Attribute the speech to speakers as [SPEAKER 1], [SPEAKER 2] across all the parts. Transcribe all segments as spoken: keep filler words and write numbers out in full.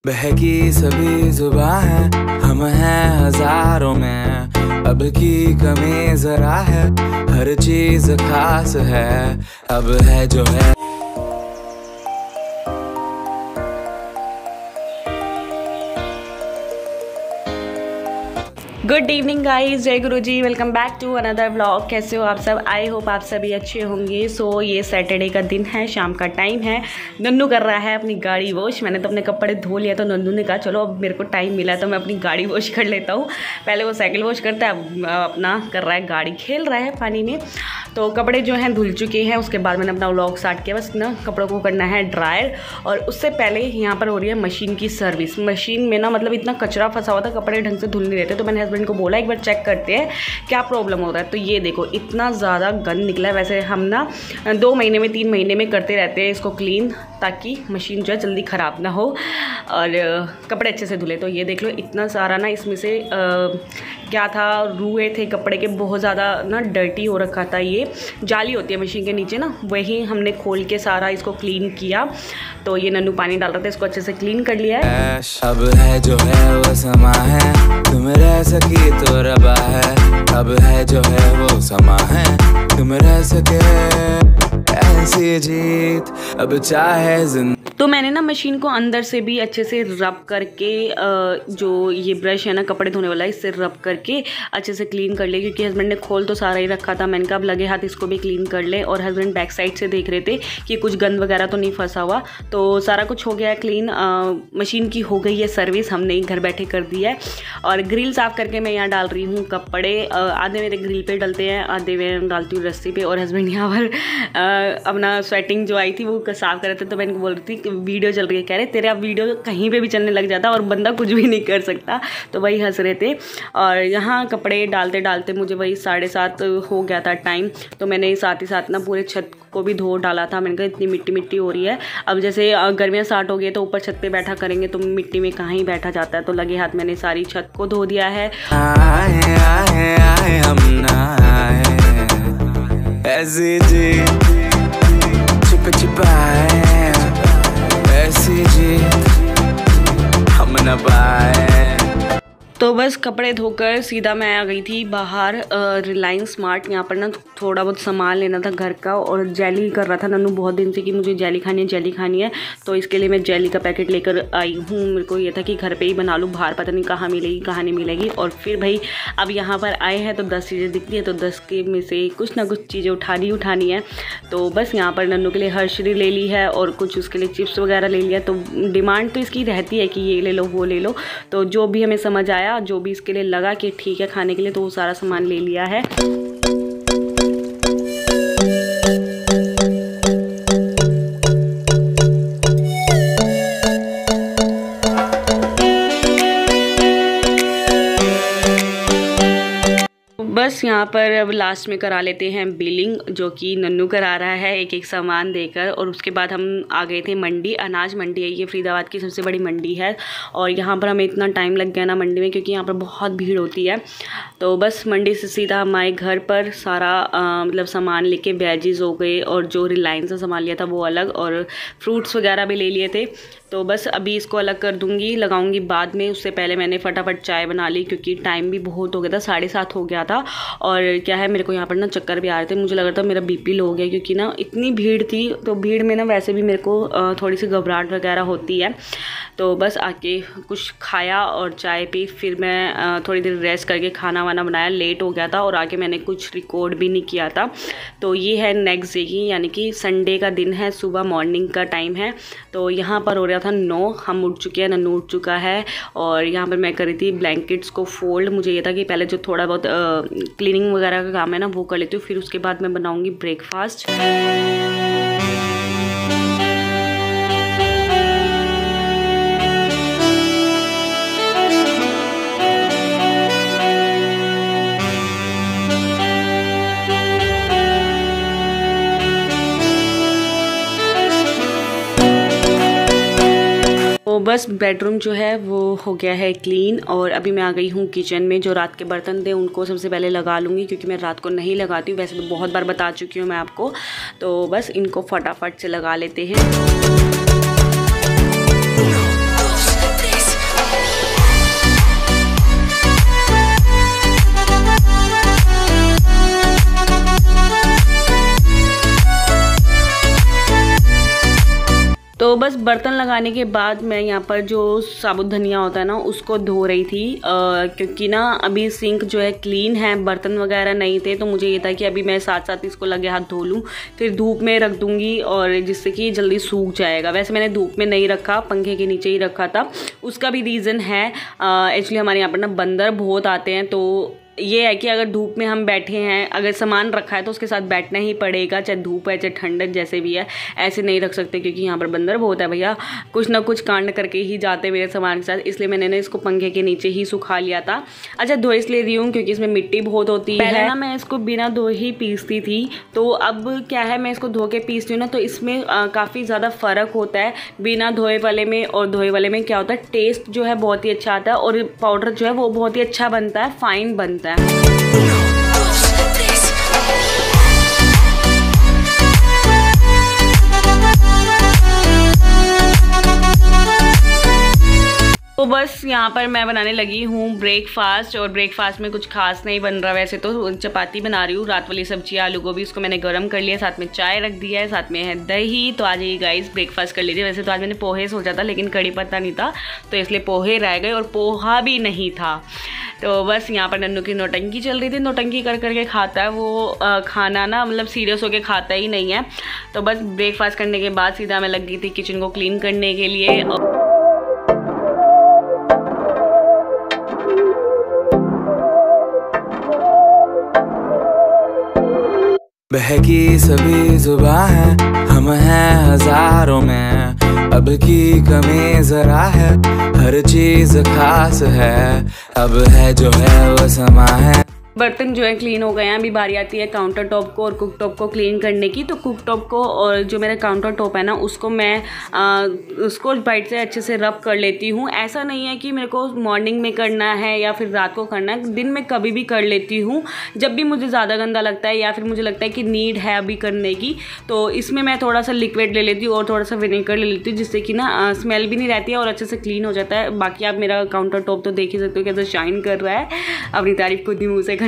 [SPEAKER 1] बहकी सभी जुबां है, हम हैं हजारों में, अब की कमी जरा है, हर चीज खास है, अब है जो है।
[SPEAKER 2] गुड इवनिंग गाइस, जय गुरु जी। Welcome back to another vlog. कैसे हो आप सब? आई होप आप सभी अच्छे होंगे। सो so, ये सैटरडे का दिन है, शाम का टाइम है। नन्नू कर रहा है अपनी गाड़ी वॉश। मैंने तो अपने कपड़े धो लिया, तो नन्नू ने कहा चलो अब मेरे को टाइम मिला तो मैं अपनी गाड़ी वॉश कर लेता हूँ। पहले वो साइकिल वॉश करता है, अब अपना कर रहा है गाड़ी, खेल रहा है पानी में। तो कपड़े जो हैं धुल चुके हैं। उसके बाद मैंने अपना व्लॉग स्टार्ट किया। बस ना कपड़ों को करना है ड्रायर, और उससे पहले यहाँ पर हो रही है मशीन की सर्विस। मशीन में ना मतलब इतना कचरा फंसा हुआ था, कपड़े ढंग से धुल नहीं रहते। तो मैंने हस्बैंड को बोला एक बार चेक करते हैं क्या प्रॉब्लम हो रहा है। तो ये देखो इतना ज़्यादा गंद निकला है। वैसे हम ना दो महीने में तीन महीने में करते रहते हैं इसको क्लीन, ताकि मशीन जो है जल्दी ख़राब ना हो और कपड़े अच्छे से धुले। तो ये देख लो इतना सारा ना इसमें से आ, क्या था, रुए थे कपड़े के, बहुत ज़्यादा ना डर्टी हो रखा था। ये जाली होती है मशीन के नीचे ना, वही हमने खोल के सारा इसको क्लीन किया। तो ये नन्नू पानी डाल रहा था, इसको अच्छे से क्लीन कर लिया है।
[SPEAKER 1] अब है जो है वो समा है, तुम रह सकी तो रबा है, अब है जो है वो समा है, तुम रह सके ऐसी जीत, अब चाहे जिंदगी।
[SPEAKER 2] तो मैंने ना मशीन को अंदर से भी अच्छे से रब करके, जो ये ब्रश है ना कपड़े धोने वाला, इससे रब करके अच्छे से क्लीन कर ले, क्योंकि हस्बैंड ने खोल तो सारा ही रखा था। मैंने कहा अब लगे हाथ इसको भी क्लीन कर ले। और हस्बैंड बैक साइड से देख रहे थे कि कुछ गंद वगैरह तो नहीं फंसा हुआ। तो सारा कुछ हो गया है क्लीन। मशीन की हो गई है सर्विस, हमने घर बैठे कर दिया है। और ग्रिल साफ़ करके मैं यहाँ डाल रही हूँ कपड़े। आधे मेरे ग्रिल पे डलते हैं, आधे मैं डालती हूँ रस्सी पे। और हस्बैंड यहाँ पर अपना स्वेटिंग जो आई थी वो साफ़ कर रहे थे। तो मैं बोल रही थी वीडियो चल रही है, कह रहे तेरा वीडियो कहीं पे भी चलने लग जाता और बंदा कुछ भी नहीं कर सकता। तो वही हंस रहे थे। और यहाँ कपड़े डालते डालते मुझे वही साढ़े सात हो गया था टाइम। तो मैंने साथ ही साथ ना पूरे छत को भी धो डाला था। मैंने कहा इतनी मिट्टी मिट्टी हो रही है, अब जैसे गर्मियाँ स्टार्ट हो गई तो ऊपर छत पे बैठा करेंगे तो मिट्टी में कहाँ ही बैठा जाता है। तो लगे हाथ मैंने सारी छत को धो दिया है।
[SPEAKER 1] आए, आए, आए, हम ना आए, ऐसी जी छिप छिपाए, ऐसी जीत हम न पाए।
[SPEAKER 2] तो बस कपड़े धोकर सीधा मैं आ गई थी बाहर रिलायंस स्मार्ट। यहाँ पर ना थोड़ा बहुत सामान लेना था घर का, और जेली कर रहा था नन्नू बहुत दिन से कि मुझे जेली खानी है जेली खानी है। तो इसके लिए मैं जेली का पैकेट लेकर आई हूँ। मेरे को ये था कि घर पे ही बना लूँ, बाहर पता नहीं कहाँ मिलेगी कहाँ नहीं मिलेगी। और फिर भाई अब यहाँ पर आए हैं तो दस चीज़ें दिखती हैं, तो दस के में से कुछ ना कुछ चीज़ें उठानी उठानी है। तो बस यहाँ पर नन्नू के लिए हर्षरी ले ली है, और कुछ उसके लिए चिप्स वगैरह ले लिया। तो डिमांड तो इसकी रहती है कि ये ले लो वो ले लो। तो जो भी हमें समझ आया, जो भी इसके लिए लगा कि ठीक है खाने के लिए, तो वो सारा सामान ले लिया है। बस यहाँ पर अब लास्ट में करा लेते हैं बिलिंग, जो कि नन्नू करा रहा है एक एक सामान देकर। और उसके बाद हम आ गए थे मंडी। अनाज मंडी है ये, फरीदाबाद की सबसे बड़ी मंडी है। और यहाँ पर हमें इतना टाइम लग गया ना मंडी में, क्योंकि यहाँ पर बहुत भीड़ होती है। तो बस मंडी से सीधा हमारे घर पर सारा आ, मतलब सामान लेके वेजीज हो गए, और जो रिलायंस से सामान लिया था वो अलग, और फ्रूट्स वगैरह भी ले लिए थे। तो बस अभी इसको अलग कर दूँगी, लगाऊंगी बाद में। उससे पहले मैंने फटाफट चाय बना ली, क्योंकि टाइम भी बहुत हो गया था, साढ़े सात हो गया था। और क्या है, मेरे को यहाँ पर ना चक्कर भी आ रहे थे। मुझे लग रहा था मेरा बीपी लो हो गया, क्योंकि ना इतनी भीड़ थी। तो भीड़ में ना वैसे भी मेरे को थोड़ी सी घबराहट वगैरह होती है। तो बस आके कुछ खाया और चाय पी, फिर मैं थोड़ी देर रेस्ट करके खाना वाना बनाया। लेट हो गया था, और आके मैंने कुछ रिकॉर्ड भी नहीं किया था। तो ये है नेक्स्ट डे की, यानी कि संडे का दिन है, सुबह मॉर्निंग का टाइम है। तो यहाँ पर हो रहा था नौ, हम उठ चुके हैं, नन्नू उठ चुका है। और यहाँ पर मैं कर रही थी ब्लैंकेट्स को फोल्ड। मुझे ये था कि पहले जो थोड़ा बहुत क्लीनिंग वगैरह का काम है ना वो कर लेती हूँ, फिर उसके बाद मैं बनाऊँगी ब्रेकफास्ट। तो बस बेडरूम जो है वो हो गया है क्लीन। और अभी मैं आ गई हूँ किचन में। जो रात के बर्तन थे उनको सबसे पहले लगा लूँगी, क्योंकि मैं रात को नहीं लगाती हूँ। वैसे तो बहुत बार बता चुकी हूँ मैं आपको। तो बस इनको फटाफट से लगा लेते हैं। बस बर्तन लगाने के बाद मैं यहाँ पर जो साबुत धनिया होता है ना उसको धो रही थी, आ, क्योंकि ना अभी सिंक जो है क्लीन है, बर्तन वगैरह नहीं थे, तो मुझे ये था कि अभी मैं साथ साथ इसको लगे हाथ धो लूँ, फिर धूप में रख दूँगी और जिससे कि जल्दी सूख जाएगा। वैसे मैंने धूप में नहीं रखा, पंखे के नीचे ही रखा था। उसका भी रीज़न है, एक्चुअली हमारे यहाँ पर ना बंदर बहुत आते हैं, तो ये है कि अगर धूप में हम बैठे हैं, अगर सामान रखा है तो उसके साथ बैठना ही पड़ेगा, चाहे धूप है चाहे ठंडक जैसे भी है, ऐसे नहीं रख सकते क्योंकि यहाँ पर बंदर बहुत है भैया, कुछ ना कुछ कांड करके ही जाते मेरे सामान के साथ। इसलिए मैंने ना इसको पंखे के नीचे ही सुखा लिया था। अच्छा, धो इसलिए रही हूँ क्योंकि इसमें मिट्टी बहुत होती है। पहले ना मैं इसको बिना धोए ही पीसती थी, तो अब क्या है मैं इसको धो के पीसती हूँ ना, तो इसमें काफ़ी ज़्यादा फ़र्क होता है बिना धोए वाले में और धोए वाले में। क्या होता है, टेस्ट जो है बहुत ही अच्छा आता है और पाउडर जो है वो बहुत ही अच्छा बनता है, फाइन बनता है। तो बस यहाँ पर मैं बनाने लगी हूँ ब्रेकफास्ट, और ब्रेकफास्ट में कुछ खास नहीं बन रहा वैसे तो। चपाती बना रही हूँ, रात वाली सब्जी आलू गोभी उसको मैंने गर्म कर लिया, साथ में चाय रख दिया है, साथ में है दही। तो आ जाइए गाइस ब्रेकफास्ट कर लीजिए। वैसे तो आज मैंने पोहे सोचा था लेकिन कड़ी पत्ता नहीं था, तो इसलिए पोहे रह गए और पोहा भी नहीं था। तो बस यहाँ पर नन्नू की नौटंकी चल रही थी, नौटंकी कर करके खाता है वो, आ, खाना ना मतलब सीरियस होके खाता ही नहीं है। तो बस ब्रेकफास्ट करने के बाद सीधा मैं लग गई थी किचन को क्लीन करने के लिए।
[SPEAKER 1] बहकी सभी जुबां है, हम हैं हजारों में, अब की कमी जरा है, हर चीज खास है, अब है जो है वो समा है।
[SPEAKER 2] बर्तन जो है क्लीन हो गए हैं, अभी बारी आती है काउंटर टॉप को और कुक टॉप को क्लीन करने की। तो कुक टॉप को और जो मेरा काउंटर टॉप है ना उसको मैं आ, उसको बाइट से अच्छे से रब कर लेती हूँ। ऐसा नहीं है कि मेरे को मॉर्निंग में करना है या फिर रात को करना है, दिन में कभी भी कर लेती हूँ जब भी मुझे ज़्यादा गंदा लगता है या फिर मुझे लगता है कि नीड है अभी करने की। तो इसमें मैं थोड़ा सा लिक्विड ले लेती हूँ और थोड़ा सा विनेगर ले लेती हूँ, जिससे कि ना स्मेल भी नहीं रहती है और अच्छे से क्लीन हो जाता है। बाकी आप मेरा काउंटर टॉप तो देख ही सकते हो कैसे शाइन कर रहा है, अपनी तारीफ खुद ही मुँह से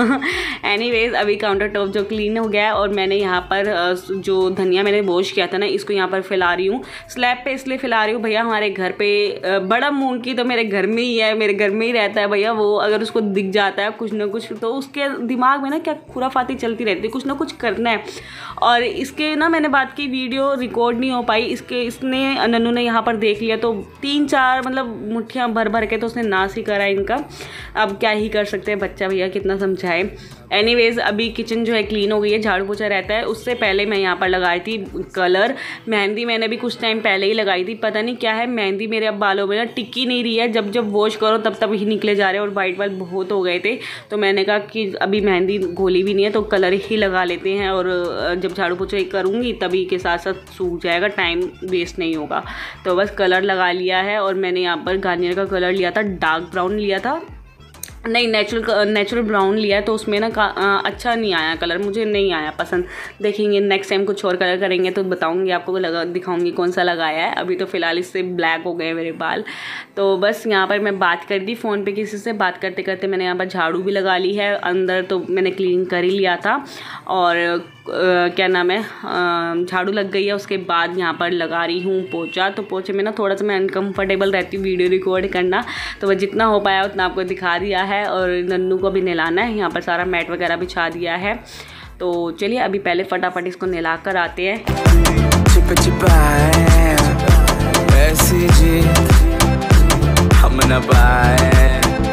[SPEAKER 2] एनीवेज अभी काउंटर टॉप जो क्लीन हो गया है और मैंने यहाँ पर जो धनिया मैंने वॉश किया था ना इसको यहाँ पर फैला रही हूँ स्लैब पे। इसलिए फैला रही हूँ भैया, हमारे घर पे बड़ा मूंग की तो मेरे घर में ही है, मेरे घर में ही रहता है भैया। वो अगर उसको दिख जाता है कुछ ना कुछ तो उसके दिमाग में ना क्या खुराफाती चलती रहती है, कुछ ना कुछ करना है। और इसके ना मैंने बात की वीडियो रिकॉर्ड नहीं हो पाई, इसके इसने नन्नू ने यहाँ पर देख लिया तो तीन चार मतलब मुट्ठियाँ भर भर के तो उसने नाश ही करा इनका। अब क्या ही कर सकते हैं, बच्चा भैया कितना समझाए। एनीवेज अभी किचन जो है क्लीन हो गई है, झाड़ू पोछा रहता है। उससे पहले मैं यहाँ पर लगाई थी कलर, मेहंदी मैंने भी कुछ टाइम पहले ही लगाई थी। पता नहीं क्या है मेहंदी मेरे अब बालों में ना टिकी नहीं रही है, जब जब वॉश करो तब तब ही निकले जा रहे हैं और वाइट वाइट बहुत हो गए थे। तो मैंने कहा कि अभी मेहंदी घोली भी नहीं है तो कलर ही लगा लेते हैं और जब झाड़ू पोछा करूँगी तभी के साथ साथ सूख जाएगा, टाइम वेस्ट नहीं होगा। तो बस कलर लगा लिया है और मैंने यहाँ पर गार्नियर का कलर लिया था, डार्क ब्राउन लिया था, नहीं नेचुरल नेचुरल ब्राउन लिया है। तो उसमें ना अच्छा नहीं आया कलर, मुझे नहीं आया पसंद। देखेंगे नेक्स्ट टाइम कुछ और कलर करेंगे तो बताऊंगी आपको, लगा दिखाऊंगी कौन सा लगाया है। अभी तो फ़िलहाल इससे ब्लैक हो गए मेरे बाल। तो बस यहाँ पर मैं बात कर दी फ़ोन पे किसी से, बात करते करते मैंने यहाँ पर झाड़ू भी लगा ली है, अंदर तो मैंने क्लीन कर ही लिया था। और Uh, क्या नाम है uh, झाड़ू लग गई है। उसके बाद यहाँ पर लगा रही हूँ पोछा। तो पोछे में ना थोड़ा सा मैं अनकम्फर्टेबल रहती हूँ वीडियो रिकॉर्ड करना, तो वह जितना हो पाया उतना आपको दिखा दिया है। और नन्नू को भी नहलाना है, यहाँ पर सारा मैट वगैरह बिछा दिया है। तो चलिए अभी पहले फटाफट इसको नहला कर आते हैं।
[SPEAKER 1] ऐसी जी हम न पाए,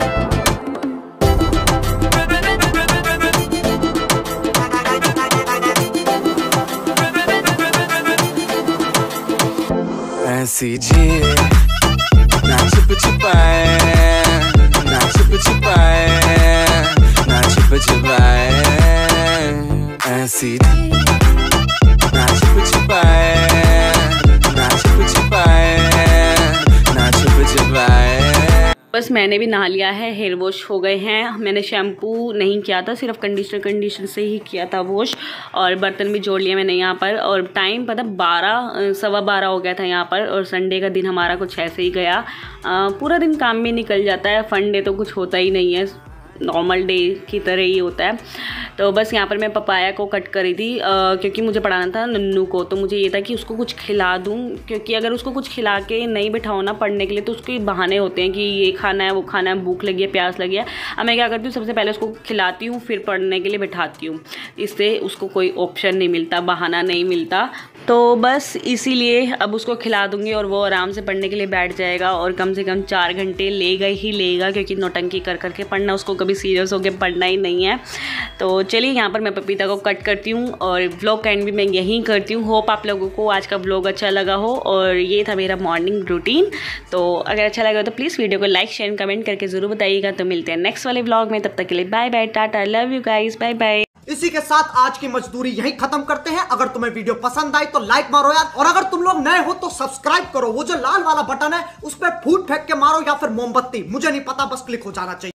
[SPEAKER 1] ऐसी जी ना छुप छुपाए, ना छुप छुपाए, ना छुप छुपाए, ऐसी ना छुप छुपाए, ना छुप छुपाए, ना छुप छुपाए।
[SPEAKER 2] बस मैंने भी नहा लिया है, हेयर वॉश हो गए हैं। मैंने शैम्पू नहीं किया था, सिर्फ कंडीशनर कंडीशनर से ही किया था वॉश। और बर्तन भी जोड़ लिया मैंने यहाँ पर। और टाइम पता बारह सवा बारह हो गया था यहाँ पर। और संडे का दिन हमारा कुछ ऐसे ही गया, आ, पूरा दिन काम में निकल जाता है। फंडे तो कुछ होता ही नहीं है, नॉर्मल डे की तरह ही होता है। तो बस यहाँ पर मैं पपाया को कट करी थी क्योंकि मुझे पढ़ाना था नन्नू को, तो मुझे ये था कि उसको कुछ खिला दूँ, क्योंकि अगर उसको कुछ खिला के नहीं बिठाओ ना पढ़ने के लिए तो उसके बहाने होते हैं कि ये खाना है वो खाना है, भूख लगी है प्यास लगी है। अब मैं क्या करती हूँ, सबसे पहले उसको खिलाती हूँ फिर पढ़ने के लिए बिठाती हूँ, इससे उसको कोई ऑप्शन नहीं मिलता, बहाना नहीं मिलता। तो बस इसीलिए अब उसको खिला दूँगी और वो आराम से पढ़ने के लिए बैठ जाएगा और कम से कम चार घंटे लेगा ही लेगा, क्योंकि नौटंकी कर करके पढ़ना, उसको कभी सीरियस होकर पढ़ना ही नहीं है। तो चलिए यहाँ पर मैं पपीता को कट करती हूँ और व्लॉग का एंड भी मैं यहीं करती हूँ। होप आप लोगों को आज का व्लॉग अच्छा लगा हो और ये था मेरा मॉर्निंग रूटीन। तो अगर अच्छा लगा तो प्लीज़ वीडियो को लाइक शेयर कमेंट करके ज़रूर बताइएगा। तो मिलते हैं नेक्स्ट वाले व्लॉग में, तब तक के लिए bye bye, tata, love you guys, bye bye.
[SPEAKER 3] इसी के साथ आज की मजदूरी यहीं खत्म करते हैं। अगर तुम्हें वीडियो पसंद आई तो लाइक मारो यार, और अगर तुम लोग नए हो तो सब्सक्राइब करो। वो जो लाल वाला बटन है उस पर फूट फेंक के मारो या फिर मोमबत्ती, मुझे नहीं पता, बस क्लिक हो जाना चाहिए।